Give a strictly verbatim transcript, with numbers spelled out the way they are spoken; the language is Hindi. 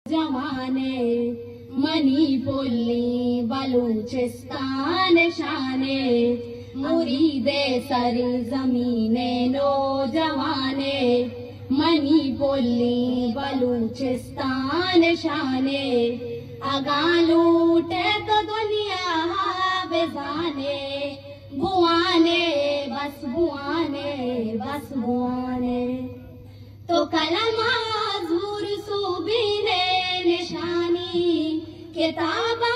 जमाने मनी पोली बलूचिस्तान शाने मुरीदे सरी जमीने नौजवाने मनी पोली बलूचिस्तान शाने अगा लूटे तो दुनिया बेजाने बुआने बस बुआने बस बुआने तो कलमा ज़ूर सूबी ने निशानी किताबा